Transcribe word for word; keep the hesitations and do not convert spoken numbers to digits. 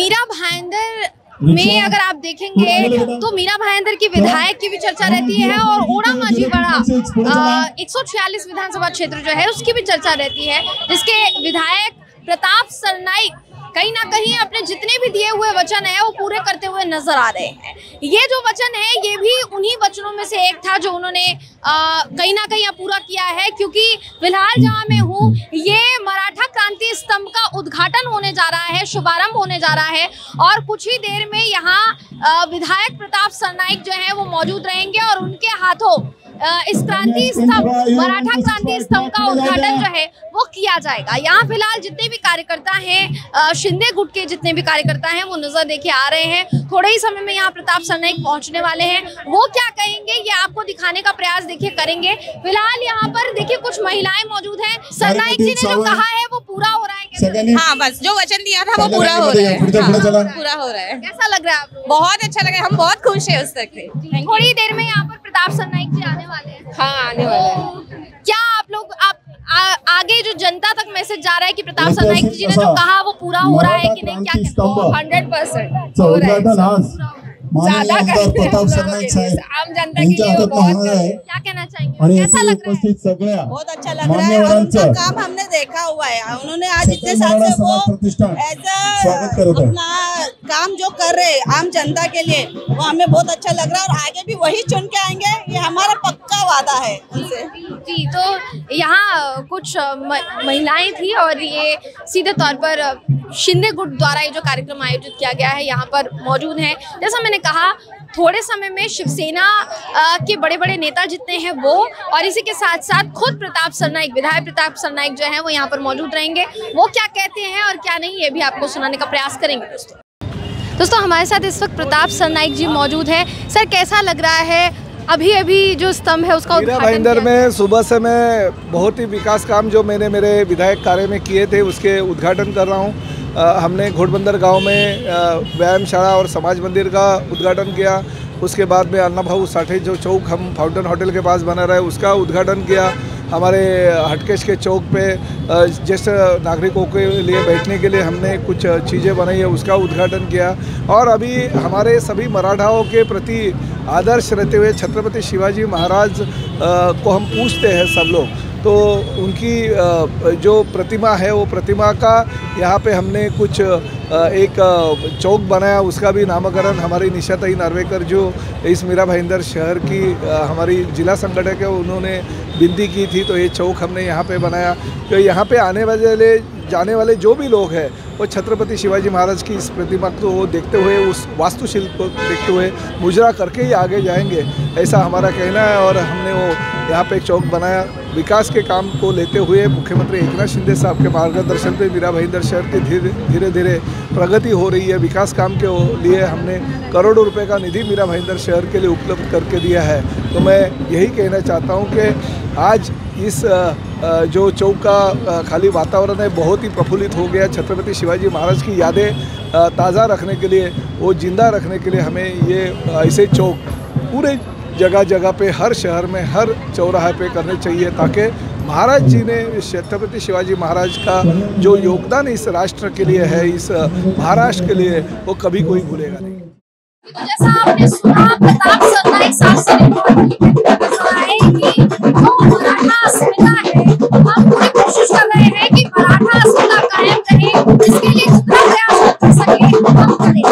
मीरा भाईंदर में अगर आप देखेंगे तो मीरा भाईंदर की विधायक की भी चर्चा रहती है और ओड़ा माझीवाड़ा एक सौ छियालीस विधानसभा क्षेत्र जो है उसकी भी चर्चा रहती है, जिसके विधायक प्रताप सरनाईक कहीं ना कहीं अपने जितने भी दिए हुए वचन है वो पूरे करते हुए नजर आ रहे हैं। ये जो वचन है ये भी उन्हीं वचनों में से एक था जो उन्होंने आ, कहीं ना कहीं पूरा किया है, क्योंकि फिलहाल जहां मैं हूँ ये मराठा क्रांति स्तंभ का उद्घाटन होने जा रहा है, शुभारंभ होने जा रहा है और कुछ ही देर में यहाँ विधायक प्रताप सरनाईक जो है वो मौजूद रहेंगे और उनके हाथों इस क्रांति स्तंभ मराठा क्रांति स्तंभ का उद्घाटन जो है वो किया जाएगा। यहाँ फिलहाल जितने भी कार्यकर्ता हैं, शिंदे गुट के जितने भी कार्यकर्ता हैं वो नजर देखे आ रहे हैं। थोड़े ही समय में यहाँ प्रताप सरनाईक पहुंचने वाले हैं, वो क्या कहेंगे ये आपको दिखाने का प्रयास देखिए करेंगे। फिलहाल यहाँ पर देखिए कुछ महिलाएं मौजूद हैं। सरनाईक जी ने जो कहा है वो पूरा हो रहा है? हाँ, बस जो वचन दिया था वो पूरा हो रहा है, पूरा हो रहा है। कैसा लग रहा है आपको? बहुत अच्छा लग रहा है, हम बहुत खुश है उस तक से। थोड़ी देर में यहाँ पर प्रताप सरनाईक जी आने वाले हैं। हाँ, आने वाले हैं। क्या आप लोग आप आ, आगे जो जनता तक मैसेज जा रहा है कि प्रताप सरनाईक जी ने जो कहा वो पूरा हो रहा है कि नहीं, क्या कहते हो? हंड्रेड परसेंट हो रहा है। ज्यादा प्रताप सरनाईक साहेब आम जनता के लिए बहुत क्या कहना चाहेंगे? कैसा लग रहा है? बहुत अच्छा लग रहा है और उनका काम हमने देखा हुआ है। उन्होंने आज इतने साल से वो एज अपना काम जो कर रहे आम जनता के लिए वो हमें बहुत अच्छा लग रहा है और आगे भी वही चुन के आएंगे, ये हमारा पक्का वादा है उनसे। जी, तो यहाँ कुछ महिलाएं थी और ये सीधे तौर पर शिंदे गुट द्वारा ये जो कार्यक्रम आयोजित किया गया है यहाँ पर मौजूद हैं। जैसा मैंने कहा थोड़े समय में शिवसेना के बड़े बड़े नेता जितने हैं वो और इसी के साथ साथ खुद प्रताप सरनाईक विधायक प्रताप सरनाईक जो है वो यहाँ पर मौजूद रहेंगे। वो क्या कहते हैं और क्या नहीं ये भी आपको सुनाने का प्रयास करेंगे। दोस्तों दोस्तों हमारे साथ इस वक्त प्रताप सरनाईक जी मौजूद हैं। सर, कैसा लग रहा है अभी अभी जो स्तंभ है उसका मीरा भाईंदर में सुबह से मैं बहुत ही विकास काम जो मैंने मेरे विधायक कार्य में किए थे उसके उद्घाटन कर रहा हूँ। हमने घोड़बंदर गांव में व्यायामशाला और समाज मंदिर का उद्घाटन किया। उसके बाद में अन्ना भाऊ साठे जो चौक हम फाउंटेन होटल के पास बना रहे उसका उद्घाटन किया। हमारे हटकेश के चौक पे ज्येष्ठ नागरिकों के लिए बैठने के लिए हमने कुछ चीज़ें बनाई है उसका उद्घाटन किया। और अभी हमारे सभी मराठाओं के प्रति आदर्श रहते हुए छत्रपति शिवाजी महाराज को हम पूछते हैं सब लोग, तो उनकी जो प्रतिमा है वो प्रतिमा का यहाँ पे हमने कुछ एक चौक बनाया, उसका भी नामकरण हमारी निशाताई नार्वेकर जो इस मीरा भाईंदर शहर की हमारी जिला संगठक है उन्होंने विनती की थी, तो ये चौक हमने यहाँ पे बनाया। तो यहाँ पे आने वाले जाने वाले जो भी लोग हैं वो छत्रपति शिवाजी महाराज की इस प्रतिमा को देखते हुए उस वास्तुशिल्प को देखते हुए मुजरा करके ही आगे जाएंगे, ऐसा हमारा कहना है। और हमने वो यहाँ पे एक चौक बनाया। विकास के काम को लेते हुए मुख्यमंत्री एकनाथ शिंदे साहब के मार्गदर्शन पे मीरा भाईंदर शहर की धीरे धीरे धीरे प्रगति हो रही है। विकास काम के लिए हमने करोड़ों रुपए का निधि मीरा भाईंदर शहर के लिए उपलब्ध करके दिया है। तो मैं यही कहना चाहता हूँ कि आज इस जो चौक का खाली वातावरण है बहुत ही प्रफुल्लित हो गया। छत्रपति शिवाजी महाराज की यादें ताज़ा रखने के लिए, वो जिंदा रखने के लिए हमें ये ऐसे चौक पूरे जगह जगह पे हर शहर में हर चौराहे पे करने चाहिए, ताकि महाराज जी ने छत्रपति शिवाजी महाराज का जो योगदान इस राष्ट्र के लिए है, इस महाराष्ट्र के लिए, वो कभी कोई भूलेगा नहीं। तो जैसा आपने सुना प्रताप सरनाईक साहब से कि जो मराठा अस्मिता है हम पूरी कोशिश कर रहे हैं कि मराठा अस्मिता कायम रहे, इसके लिए जितना प्रयास कर सके हम करें।